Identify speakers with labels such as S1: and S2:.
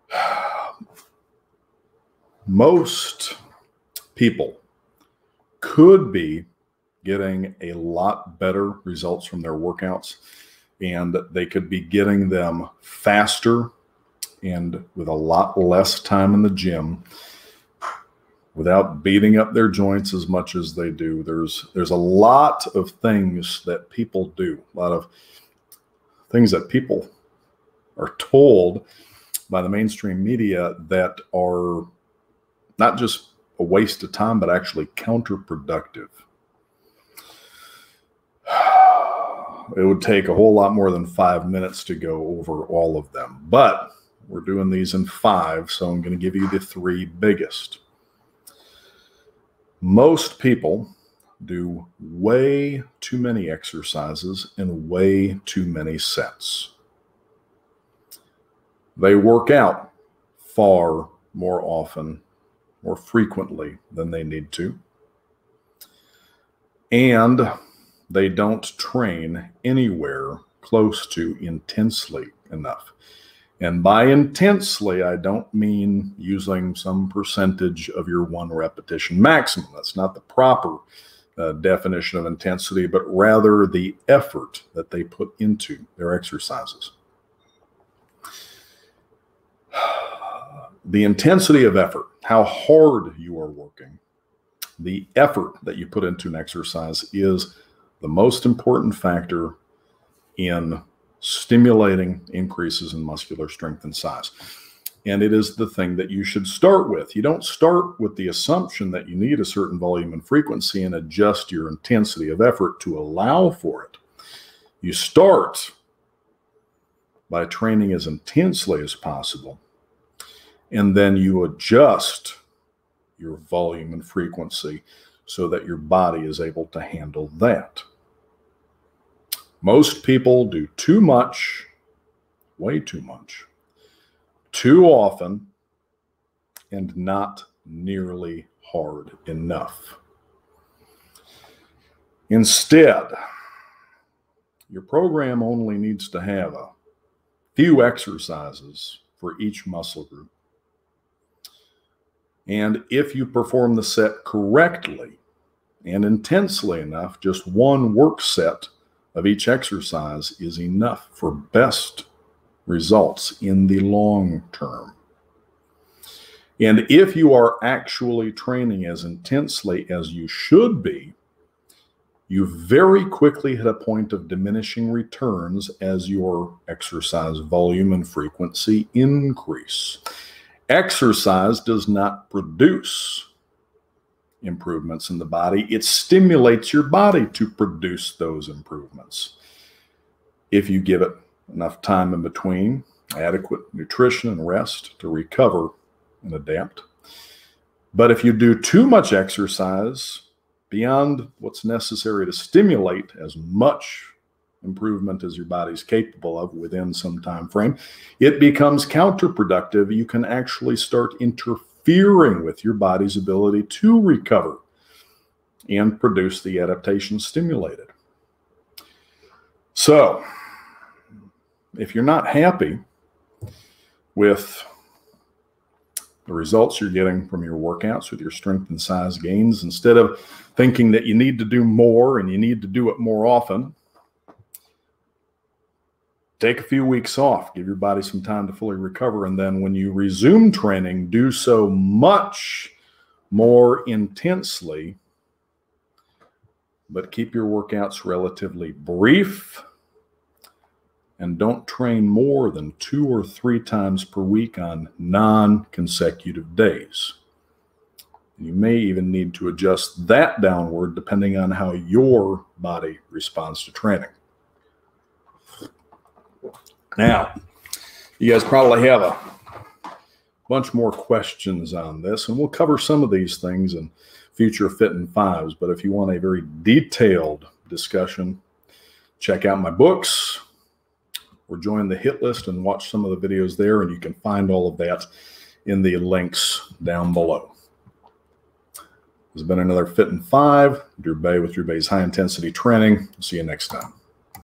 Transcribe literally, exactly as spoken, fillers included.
S1: Most people could be getting a lot better results from their workouts, and they could be getting them faster and with a lot less time in the gym without beating up their joints as much as they do. There's there's a lot of things that people do, a lot of things that people are told by the mainstream media that are not just a waste of time, but actually counterproductive. It would take a whole lot more than five minutes to go over all of them, but we're doing these in five, so I'm going to give you the three biggest. Most people do way too many exercises in way too many sets. They work out far more often, more frequently than they need to. And they don't train anywhere close to intensely enough. And by intensely, I don't mean using some percentage of your one repetition maximum. That's not the proper uh, definition of intensity, but rather the effort that they put into their exercises. The intensity of effort, how hard you are working, the effort that you put into an exercise is the most important factor in stimulating increases in muscular strength and size. And it is the thing that you should start with. You don't start with the assumption that you need a certain volume and frequency and adjust your intensity of effort to allow for it. You start by training as intensely as possible, and then you adjust your volume and frequency so that your body is able to handle that. Most people do too much, way too much, too often, and not nearly hard enough. Instead, your program only needs to have a few exercises for each muscle group. And if you perform the set correctly and intensely enough, just one work set of each exercise is enough for best results in the long term. And if you are actually training as intensely as you should be, you very quickly hit a point of diminishing returns as your exercise volume and frequency increase. Exercise does not produce improvements in the body. It stimulates your body to produce those improvements. If you give it enough time in between, adequate nutrition and rest to recover and adapt. But if you do too much exercise beyond what's necessary to stimulate as much improvement as your body's capable of within some time frame, it becomes counterproductive. You can actually start interfering with your body's ability to recover and produce the adaptation stimulated. So, if you're not happy with the results you're getting from your workouts, with your strength and size gains, instead of thinking that you need to do more and you need to do it more often, take a few weeks off, give your body some time to fully recover, and then when you resume training, do so much more intensely, but keep your workouts relatively brief, and don't train more than two or three times per week on non-consecutive days. You may even need to adjust that downward depending on how your body responds to training. Now, you guys probably have a bunch more questions on this, and we'll cover some of these things in future Fit in Fives. But if you want a very detailed discussion, check out my books or join the hit list and watch some of the videos there, and you can find all of that in the links down below. This has been another Fit in Five. Drew Baye with Drew Baye's High Intensity Training. See you next time.